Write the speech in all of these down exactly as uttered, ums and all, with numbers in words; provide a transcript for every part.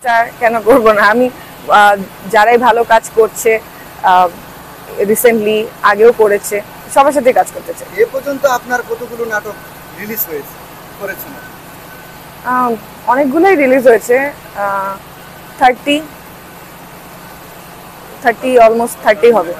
কেন করব না, আমি যারাই ভালো কাজ করছে রিসেন্টলি আগেও করেছে সবার সাথে কাজ করতে চাই। এ পর্যন্ত আপনার কতগুলো নাটক রিলিজ হয়েছে করেছেন? অনেকগুলোই রিলিজ হয়েছে, থার্টি থার্টি অলমোস্ট থার্টি হবে।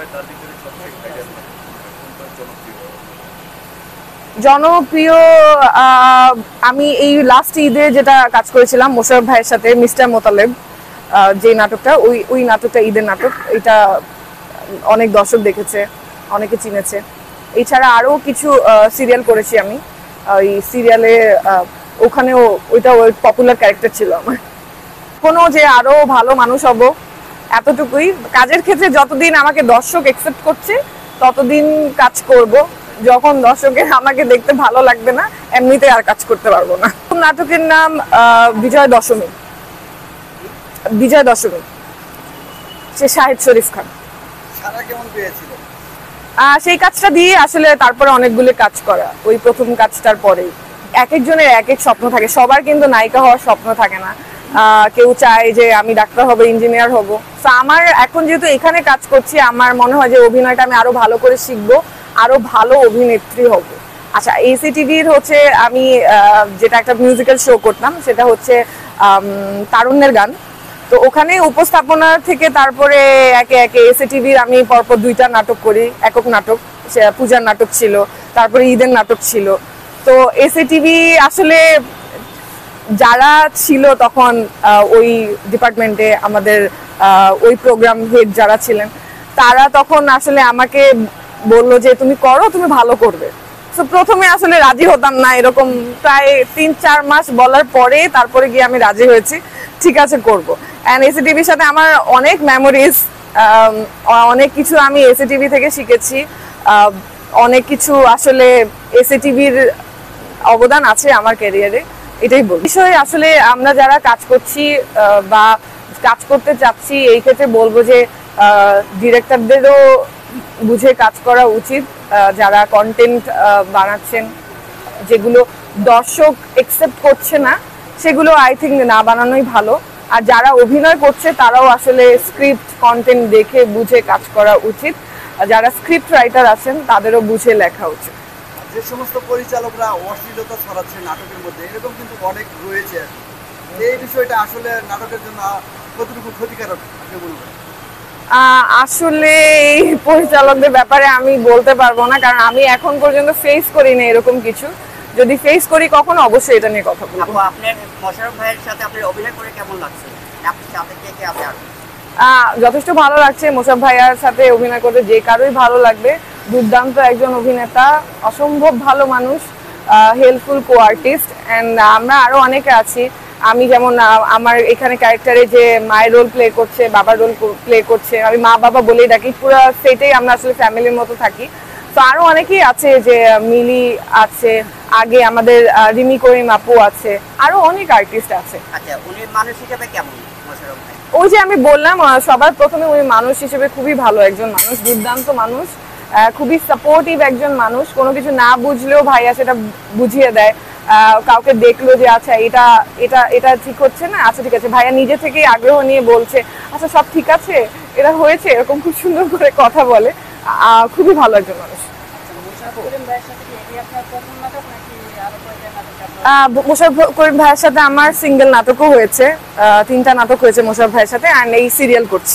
জনপ্রিয় আমি এই লাস্ট ঈদে যেটা কাজ করেছিলাম মোশাররফ ভাইয়ের সাথে, মিস্টার মোতালেব, যে নাটকটা, ওই ওই নাটকটা ঈদের নাটক, এটা অনেক দর্শক দেখেছে, অনেকে চিনেছে। এছাড়া আরও কিছু সিরিয়াল করেছি আমি, ওই সিরিয়ালে ওখানেও ওইটা ওই পপুলার ক্যারেক্টার ছিল আমার। কোনো যে আরও ভালো মানুষ হব এতটুকুই। কাজের ক্ষেত্রে যতদিন আমাকে দর্শক অ্যাকসেপ্ট করছে ততদিন কাজ করব। যখন দর্শকের আমাকে দেখতে ভালো লাগবে না, এমনিতে আর কাজ করতে পারবো না। নাটকের নাম বিজয় দশমী। বিজয় দশমী, সে শাহিদ শরীফ খান। সেই কাজটা দিয়ে আসলে তারপরে অনেকগুলো কাজ করা, ওই প্রথম কাজটার পরেই। এক একজনের এক এক স্বপ্ন থাকে, সবার কিন্তু নায়িকা হওয়ার স্বপ্ন থাকে না। কেউ চায় যে আমি ডাক্তার হব, ইঞ্জিনিয়ার হব। তো আমার এখন যেহেতু এখানে কাজ করছি, আমার মনে হয় যে অভিনয়টা আমি আরো ভালো করে শিখবো, আরো ভালো অভিনেত্রী হব। আচ্ছা, এসিটিভির হচ্ছে আমি যেটা একটা মিউজিক্যাল শো করতাম, সেটা হচ্ছে তারুণ্যের গান। তো ওখানে উপস্থাপনা থেকে তারপরে একে একে এসিটিভির আমি পরপর দুইটা নাটক করি, একক নাটক, পূজার নাটক ছিল, তারপরে ঈদের নাটক ছিল। তো এসিটিভি আসলে যারা ছিল তখন ওই ডিপার্টমেন্টে, আমাদের ওই প্রোগ্রাম হেড যারা ছিলেন, তারা তখন আসলে আমাকে বললো যে তুমি করো, তুমি ভালো করবে। তো প্রথমে আসলে রাজি হতাম না, এরকম প্রায় তিন চার মাস বলার পরে তারপরে গিয়ে আমি রাজি হয়েছি, ঠিক আছে করব। অ্যান্ড এসিটিভির সাথে আমার অনেক মেমোরিজ, অনেক কিছু আমি এসিটিভি থেকে শিখেছি, অনেক কিছু আসলে এসিটিভির অবদান আছে আমার ক্যারিয়ারে, এটাই বল বিষয়ে। আসলে আমরা যারা কাজ করছি বা কাজ করতে চাচ্ছি, এই ক্ষেত্রে বলবো যে ডিরেক্টরদেরও বুঝে কাজ করা উচিত। যারা কন্টেন্ট বানাচ্ছেন, যেগুলো দর্শক একসেপ্ট করছে না, সেগুলো আই থিঙ্ক না বানানোই ভালো। আর যারা অভিনয় করছে তারাও আসলে স্ক্রিপ্ট কন্টেন্ট দেখে বুঝে কাজ করা উচিত। যারা স্ক্রিপ্ট রাইটার আছেন তাদেরও বুঝে লেখা উচিত। যে সমস্ত পরিচালকরা অশ্লীলতা ছড়াচ্ছে নাটকের মধ্যে, এরকম কিন্তু অনেক রয়েছে। এই বিষয়টা আসলে নাটকের জন্য কতটুকু ক্ষতিকারক আপনি বলবেন? আসলে এই পরিচালকদের ব্যাপারে আমি বলতে পারবো না, কারণ আমি এখন পর্যন্ত ফেস করি না এরকম কিছু। যদি ফেস করি কখনো, অবশ্যই এটা নিয়ে কথা বলবো। আপনার মোশাররফ ভাইয়ের সাথে আপনার অভিনয় করে কেমন লাগছে? আপনার সাথে কে কে আছে? যথেষ্ট ভালো লাগছে। মোশাররফ ভাইয়ার সাথে অভিনয় করতে যে কারোই ভালো লাগবে। দুর্দান্ত একজন অভিনেতা, অসম্ভব ভালো মানুষ, হেল্পফুল কো আর্টিস্ট। অ্যান্ড আমরা আরো অনেকে আছি। আমি যেমন আমার এখানে ক্যারেক্টারে যে মায়ের রোল প্লে করছে, বাবার রোল প্লে করছে, আমি মা বাবা বলেই ডাকি, পুরো সেটাই আমরা আসলে ফ্যামিলির মতো থাকি। তো আরো অনেকেই আছে, যে মিলি আছে, আগে আমাদের রিমি করিম আপু আছে, আরো অনেক আর্টিস্ট আছে। আচ্ছা, উনি মানুষ হিসেবে কেমন মোশাররফ ভাই? ওই যে আমি বললাম সবার প্রথমে, উনি মানুষ হিসেবে খুবই ভালো একজন মানুষ, দুর্দান্ত মানুষ, খুবই সাপোর্টিভ একজন মানুষ। কোনো কিছু না বুঝলেও ভাইয়া সেটা বুঝিয়ে দেয়। কাউকে দেখলো যে আচ্ছা এটা এটা এটা ঠিক হচ্ছে না, আচ্ছা ঠিক আছে, ভাইয়া নিজে থেকেই আগ্রহ নিয়ে বলছে আচ্ছা সব ঠিক আছে, এটা হয়েছে, এরকম খুব সুন্দর করে কথা বলে। খুবই ভালো একজন মানুষ। মোশাররফ করিম ভাইয়ের সাথে আমার সিঙ্গেল নাটকও হয়েছে, তিনটা নাটক হয়েছে মোশাররফ ভাইয়ের সাথে, আর এই সিরিয়াল করছি।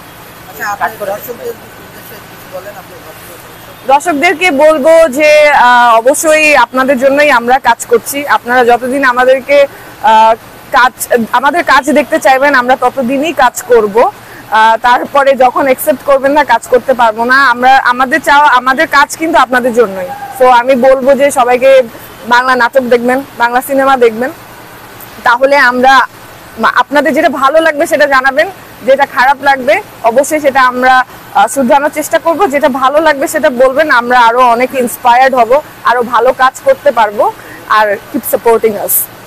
দর্শকদেরকে বলবো যে অবশ্যই আপনাদের জন্যই আমরা কাজ করছি। আপনারা যতদিন আমাদেরকে কাজ আমাদের কাজ দেখতে চাইবেন, আমরা ততদিনই কাজ করব। তারপরে যখন অ্যাকসেপ্ট করবেন না, কাজ করতে পারবো না। আমরা আমাদের চাওয়া, আমাদের কাজ কিন্তু আপনাদের জন্যই। তো আমি বলবো যে সবাইকে বাংলা নাটক দেখবেন, বাংলা সিনেমা দেখবেন, তাহলে আমরা আপনাদের যেটা ভালো লাগবে সেটা জানাবেন, যেটা খারাপ লাগবে অবশ্যই সেটা আমরা শুধরানোর চেষ্টা করব। যেটা ভালো লাগবে সেটা বলবেন, আমরা আরো অনেক ইন্সপায়ার্ড হব, আরো ভালো কাজ করতে পারবো। আর কিপ সাপোর্টিং আস।